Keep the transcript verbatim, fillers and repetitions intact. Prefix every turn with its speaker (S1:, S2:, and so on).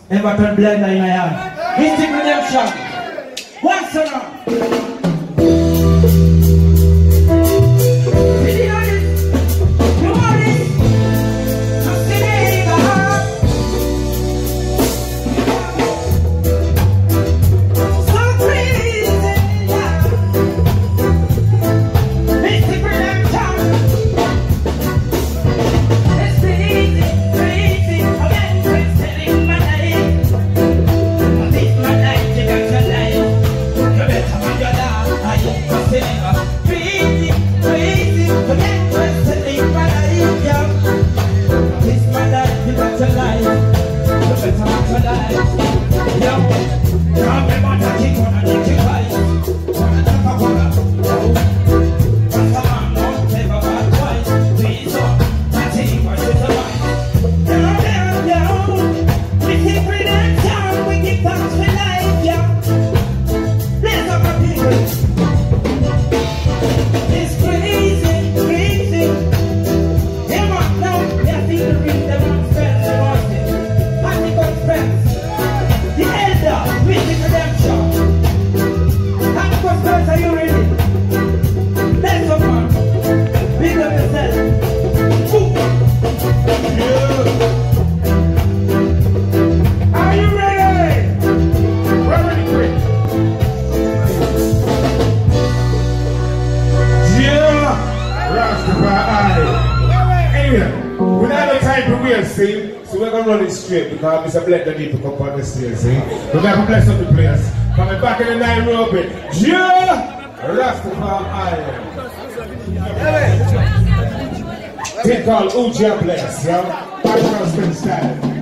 S1: Everton blender in my hand. Mystic redemption. Once and all.
S2: Because Mister Blake don't need to come on the stage, see? We're going to bless up the place. Coming back in the Nairobi. Yeah! Rastafari. Thing called Uja Bless, yeah? Heartical Spence style.